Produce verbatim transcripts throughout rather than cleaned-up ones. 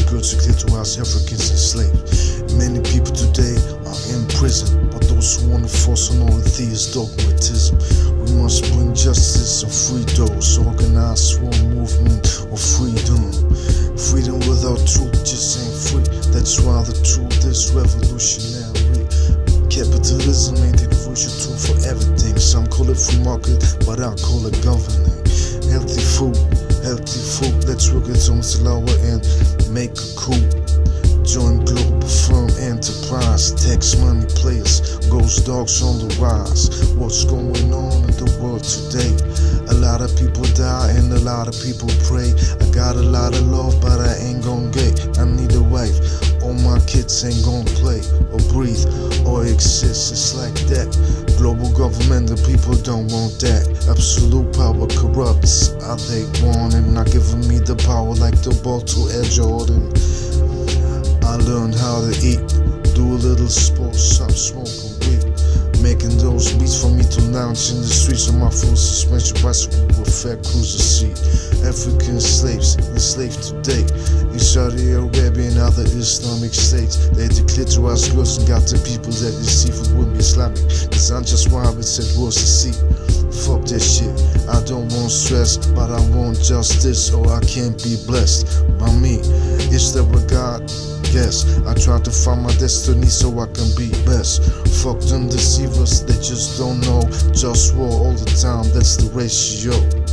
girl to ghettoize Africans enslaved. Many people today are in prison, but those who want to force on all of these dogmatism. We must bring justice and free those, organized swarm movement of freedom. Freedom without truth just ain't free. That's why the truth is revolutionary. Capitalism ain't the crucial tool for everything. Some call it free market, but I call it governing. Healthy food, healthy food. Let's work it on the lower end, make a coup. Join global firm enterprise. Tax money players, ghost dogs on the rise. What's going on in the world today? A lot of people die and a lot of people pray. I got a lot of love, but I ain't gon' get. I need a wife. All my kids ain't gon' play or breathe or exist. It's like that. Global government, the people don't want that. Absolute power corrupts. Are they wanting? Not giving me the power like the ball to Air Jordan. I learned how to eat, do a little sports, stop smoking weed. Making those beats for me to lounge in the streets on my full suspension bicycle with fat cruiser seat. African slaves enslaved today in Saudi Arabia and other Islamic states. They declare to us girls and got the people that deceive it wouldn't be Islamic. Cause I'm just why it said was to see. Fuck that shit, I don't want stress, but I want justice or I can't be blessed by me. Is there a God? Yes, I try to find my destiny so I can be best. Fuck them deceivers, they just don't know. Just war all the time, that's the ratio.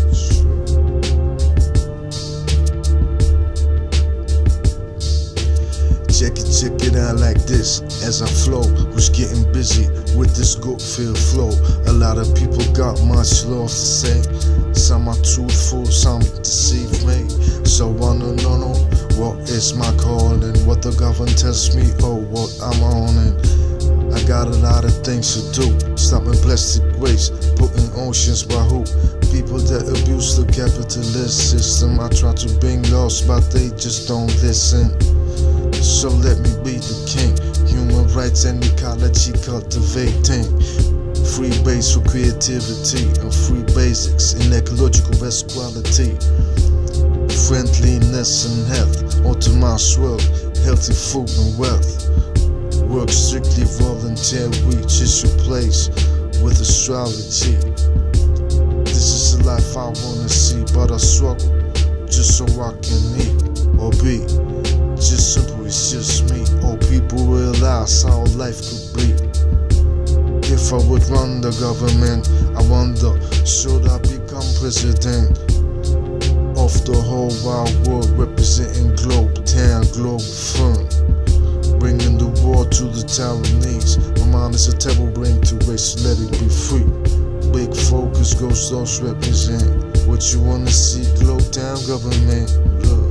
Check it, check it out like this. As I flow, who's getting busy with this good feel flow. A lot of people got much love to say. Some are truthful, some deceive me. So I don't know what is my calling. What the government tells me, oh what I'm owning. I got a lot of things to do. Stopping plastic waste, putting oceans by who? People that abuse the capitalist system. I try to bring laws, but they just don't listen. So let me be the king. Human rights and ecology cultivating. Free base for creativity and free basics in ecological best quality. Friendliness and health, optimized world, healthy food and wealth. Work strictly voluntary, just your place with astrology. This is the life I wanna see, but I struggle just so I can eat or be. Just simple, it's just me. All people realize how life could be. If I would run the government, I wonder, should I become president of the whole wide world, representing Globe Town, Globe Firm, bringing the war to the Taiwanese. My mind is a terrible brain to waste, let it be free. Big focus, ghost those represent what you wanna see. Globe Town government, look.